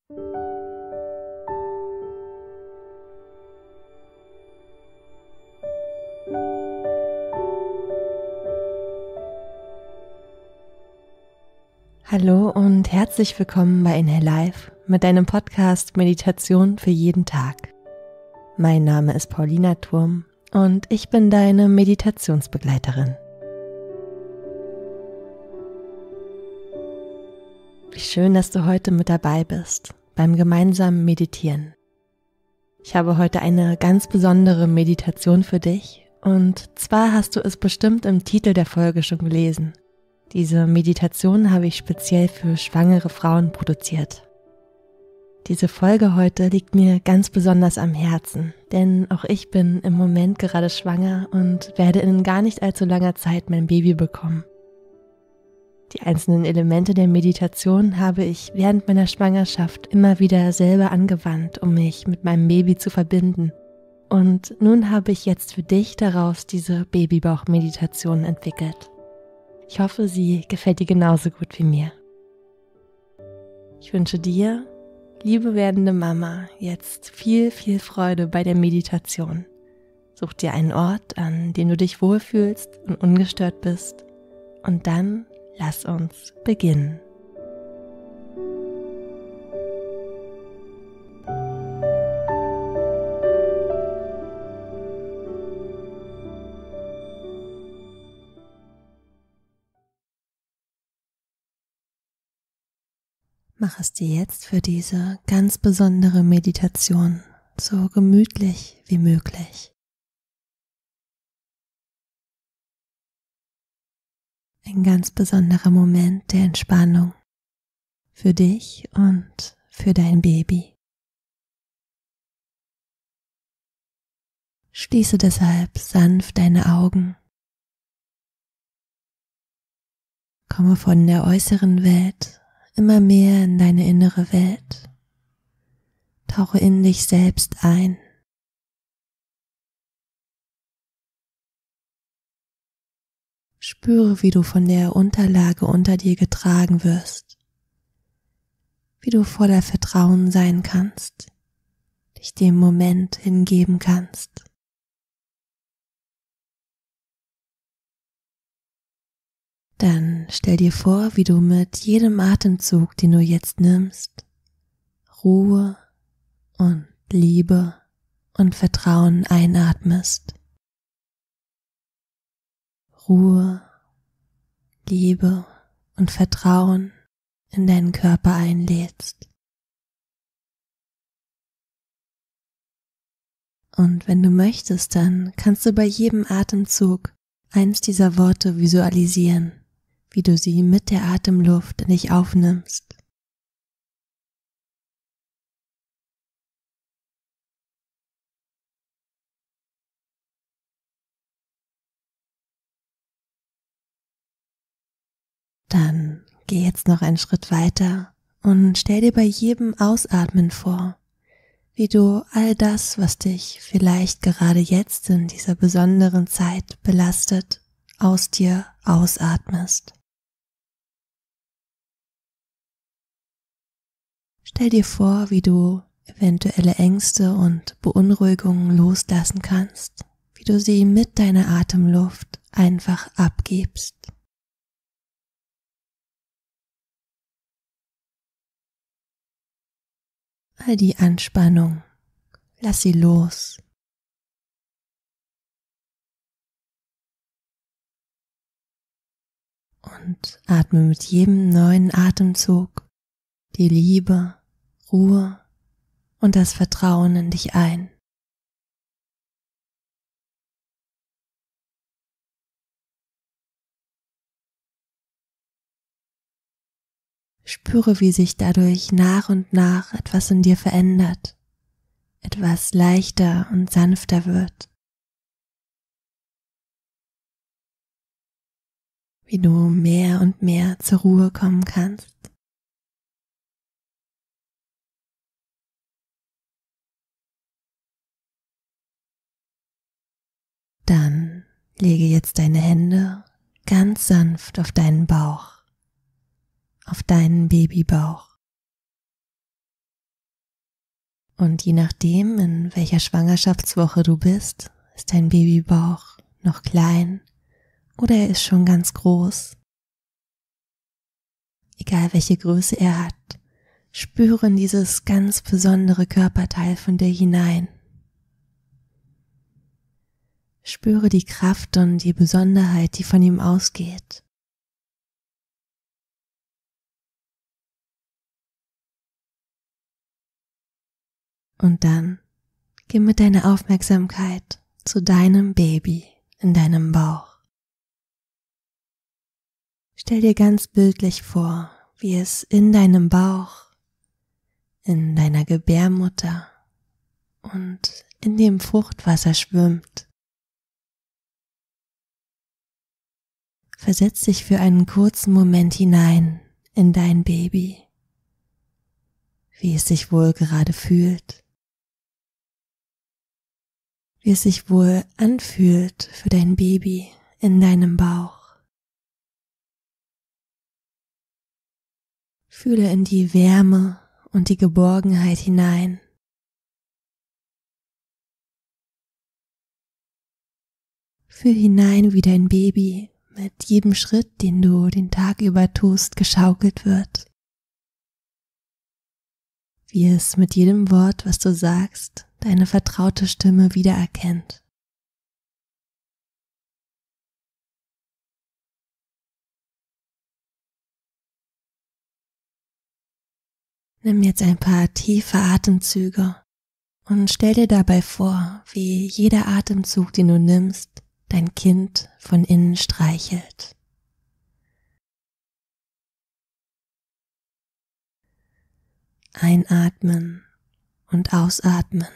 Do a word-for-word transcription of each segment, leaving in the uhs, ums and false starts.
Hallo und herzlich willkommen bei Inhale Life mit deinem Podcast Meditation für jeden Tag. Mein Name ist Paulina Thurm und ich bin deine Meditationsbegleiterin. Wie schön, dass du heute mit dabei bist beim gemeinsamen Meditieren. Ich habe heute eine ganz besondere Meditation für dich und zwar hast du es bestimmt im Titel der Folge schon gelesen. Diese Meditation habe ich speziell für schwangere Frauen produziert. Diese Folge heute liegt mir ganz besonders am Herzen, denn auch ich bin im Moment gerade schwanger und werde in gar nicht allzu langer Zeit mein Baby bekommen. Die einzelnen Elemente der Meditation habe ich während meiner Schwangerschaft immer wieder selber angewandt, um mich mit meinem Baby zu verbinden. Und nun habe ich jetzt für dich daraus diese Babybauch-Meditation entwickelt. Ich hoffe, sie gefällt dir genauso gut wie mir. Ich wünsche dir, liebe werdende Mama, jetzt viel, viel Freude bei der Meditation. Such dir einen Ort, an dem du dich wohlfühlst und ungestört bist, und dann lass uns beginnen. Mach es dir jetzt für diese ganz besondere Meditation so gemütlich wie möglich. Ein ganz besonderer Moment der Entspannung für dich und für dein Baby. Schließe deshalb sanft deine Augen. Komme von der äußeren Welt immer mehr in deine innere Welt. Tauche in dich selbst ein. Spüre, wie du von der Unterlage unter dir getragen wirst, wie du voller Vertrauen sein kannst, dich dem Moment hingeben kannst. Dann stell dir vor, wie du mit jedem Atemzug, den du jetzt nimmst, Ruhe und Liebe und Vertrauen einatmest. Ruhe, Liebe und Vertrauen in deinen Körper einlädst. Und wenn du möchtest, dann kannst du bei jedem Atemzug eins dieser Worte visualisieren, wie du sie mit der Atemluft in dich aufnimmst. Dann geh jetzt noch einen Schritt weiter und stell dir bei jedem Ausatmen vor, wie du all das, was dich vielleicht gerade jetzt in dieser besonderen Zeit belastet, aus dir ausatmest. Stell dir vor, wie du eventuelle Ängste und Beunruhigungen loslassen kannst, wie du sie mit deiner Atemluft einfach abgibst. All die Anspannung, lass sie los. Und atme mit jedem neuen Atemzug die Liebe, Ruhe und das Vertrauen in dich ein. Spüre, wie sich dadurch nach und nach etwas in dir verändert, etwas leichter und sanfter wird. Wie du mehr und mehr zur Ruhe kommen kannst. Dann lege jetzt deine Hände ganz sanft auf deinen Bauch, auf deinen Babybauch. Und je nachdem, in welcher Schwangerschaftswoche du bist, ist dein Babybauch noch klein oder er ist schon ganz groß. Egal welche Größe er hat, spüre in dieses ganz besondere Körperteil von dir hinein. Spüre die Kraft und die Besonderheit, die von ihm ausgeht. Und dann geh mit deiner Aufmerksamkeit zu deinem Baby in deinem Bauch. Stell dir ganz bildlich vor, wie es in deinem Bauch, in deiner Gebärmutter und in dem Fruchtwasser schwimmt. Versetz dich für einen kurzen Moment hinein in dein Baby, wie es sich wohl gerade fühlt, wie es sich wohl anfühlt für dein Baby in deinem Bauch. Fühle in die Wärme und die Geborgenheit hinein. Fühl hinein, wie dein Baby mit jedem Schritt, den du den Tag über tust, geschaukelt wird. Wie es mit jedem Wort, was du sagst, deine vertraute Stimme wiedererkennt. Nimm jetzt ein paar tiefe Atemzüge und stell dir dabei vor, wie jeder Atemzug, den du nimmst, dein Kind von innen streichelt. Einatmen und ausatmen.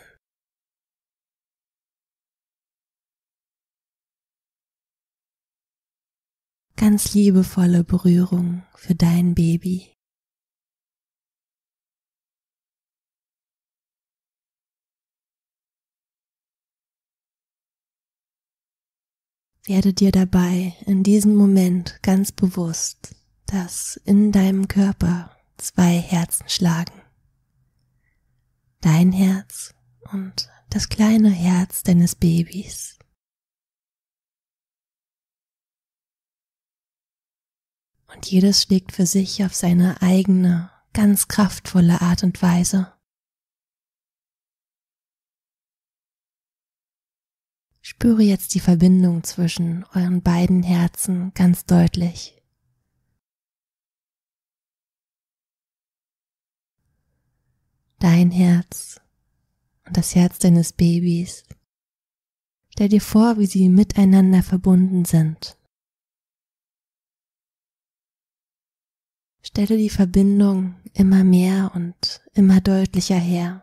Ganz liebevolle Berührung für dein Baby. Werde dir dabei in diesem Moment ganz bewusst, dass in deinem Körper zwei Herzen schlagen. Dein Herz und das kleine Herz deines Babys. Und jedes schlägt für sich auf seine eigene, ganz kraftvolle Art und Weise. Spüre jetzt die Verbindung zwischen euren beiden Herzen ganz deutlich. Dein Herz und das Herz deines Babys. Stell dir vor, wie sie miteinander verbunden sind. Stelle die Verbindung immer mehr und immer deutlicher her.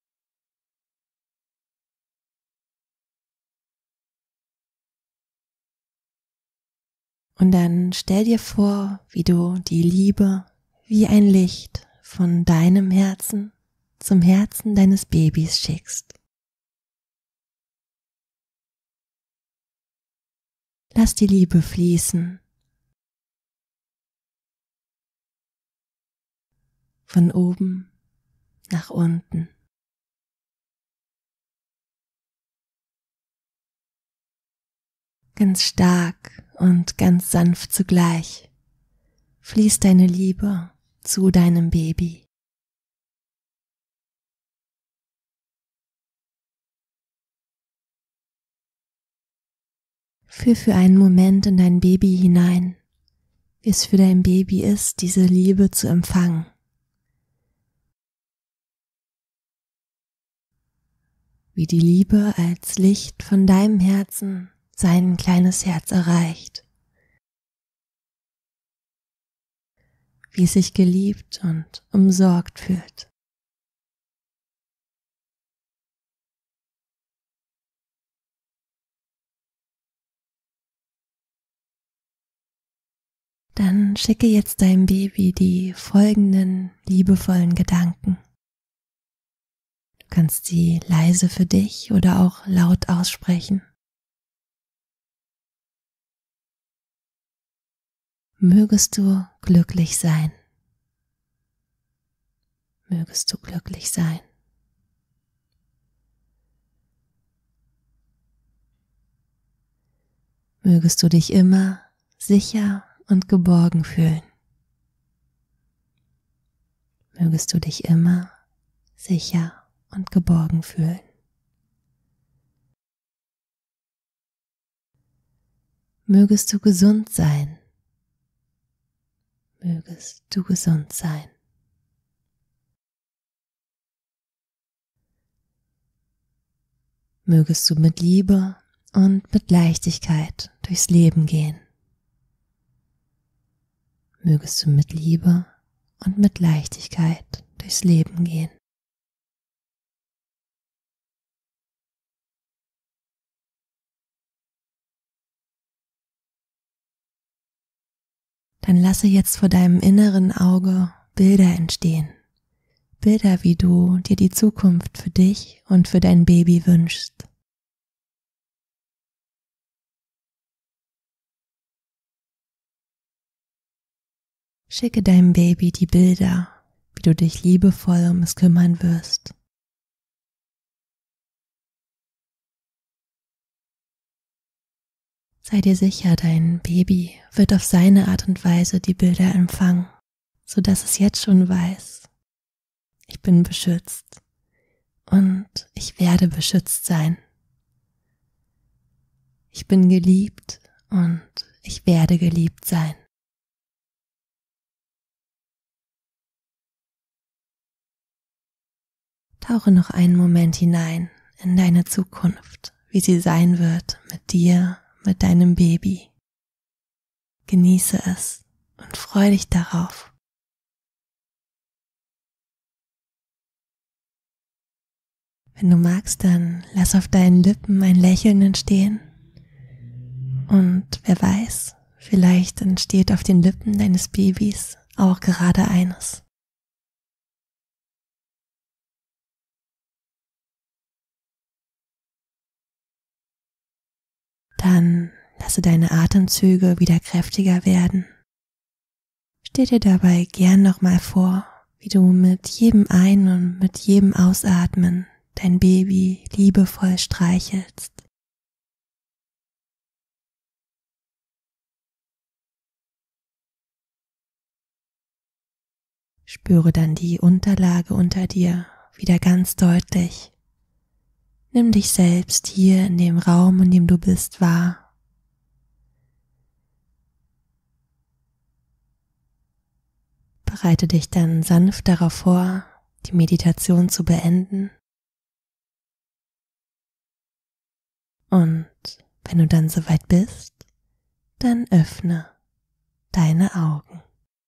Und dann stell dir vor, wie du die Liebe wie ein Licht von deinem Herzen zum Herzen deines Babys schickst. Lass die Liebe fließen. Von oben nach unten. Ganz stark und ganz sanft zugleich fließt deine Liebe zu deinem Baby. Fühl für einen Moment in dein Baby hinein, wie es für dein Baby ist, diese Liebe zu empfangen. Wie die Liebe als Licht von deinem Herzen sein kleines Herz erreicht. Wie es sich geliebt und umsorgt fühlt. Dann schicke jetzt deinem Baby die folgenden liebevollen Gedanken. Du kannst sie leise für dich oder auch laut aussprechen. Mögest du glücklich sein. Mögest du glücklich sein. Mögest du dich immer sicher und geborgen fühlen. Mögest du dich immer sicher und geborgen fühlen. Mögest du gesund sein. Mögest du gesund sein. Mögest du mit Liebe und mit Leichtigkeit durchs Leben gehen. Mögest du mit Liebe und mit Leichtigkeit durchs Leben gehen. Dann lasse jetzt vor deinem inneren Auge Bilder entstehen. Bilder, wie du dir die Zukunft für dich und für dein Baby wünschst. Schicke deinem Baby die Bilder, wie du dich liebevoll um es kümmern wirst. Sei dir sicher, dein Baby wird auf seine Art und Weise die Bilder empfangen, sodass es jetzt schon weiß: Ich bin beschützt und ich werde beschützt sein. Ich bin geliebt und ich werde geliebt sein. Tauche noch einen Moment hinein in deine Zukunft, wie sie sein wird mit dir, mit deinem Baby. Genieße es und freue dich darauf. Wenn du magst, dann lass auf deinen Lippen ein Lächeln entstehen. Und wer weiß, vielleicht entsteht auf den Lippen deines Babys auch gerade eines. Dann lasse deine Atemzüge wieder kräftiger werden. Stell dir dabei gern nochmal vor, wie du mit jedem Ein- und mit jedem Ausatmen dein Baby liebevoll streichelst. Spüre dann die Unterlage unter dir wieder ganz deutlich. Nimm dich selbst hier in dem Raum, in dem du bist, wahr. Bereite dich dann sanft darauf vor, die Meditation zu beenden. Und wenn du dann soweit bist, dann öffne deine Augen.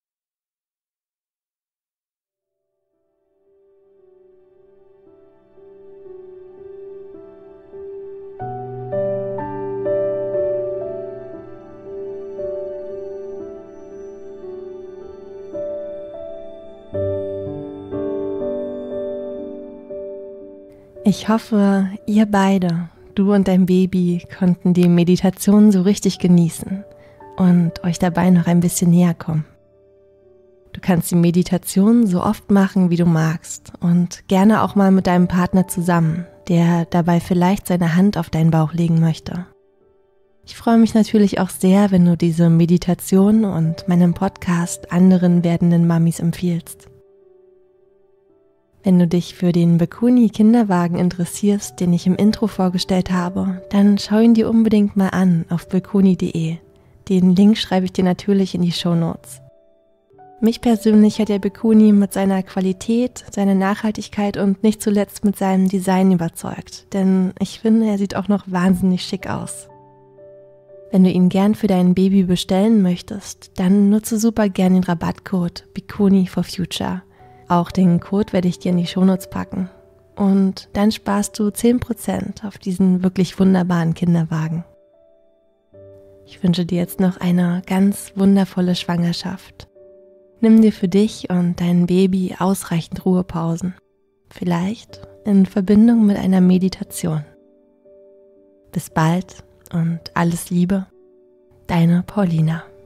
Ich hoffe, ihr beide, du und dein Baby, konnten die Meditation so richtig genießen und euch dabei noch ein bisschen näher kommen. Du kannst die Meditation so oft machen, wie du magst und gerne auch mal mit deinem Partner zusammen, der dabei vielleicht seine Hand auf deinen Bauch legen möchte. Ich freue mich natürlich auch sehr, wenn du diese Meditation und meinen Podcast anderen werdenden Mamis empfiehlst. Wenn du dich für den Bekuni Kinderwagen interessierst, den ich im Intro vorgestellt habe, dann schau ihn dir unbedingt mal an auf bekuni punkt de. Den Link schreibe ich dir natürlich in die Shownotes. Mich persönlich hat der Bekuni mit seiner Qualität, seiner Nachhaltigkeit und nicht zuletzt mit seinem Design überzeugt, denn ich finde, er sieht auch noch wahnsinnig schick aus. Wenn du ihn gern für dein Baby bestellen möchtest, dann nutze super gern den Rabattcode Bekuni for Future. Auch den Code werde ich dir in die Shownotes packen. Und dann sparst du zehn Prozent auf diesen wirklich wunderbaren Kinderwagen. Ich wünsche dir jetzt noch eine ganz wundervolle Schwangerschaft. Nimm dir für dich und dein Baby ausreichend Ruhepausen. Vielleicht in Verbindung mit einer Meditation. Bis bald und alles Liebe, deine Paulina.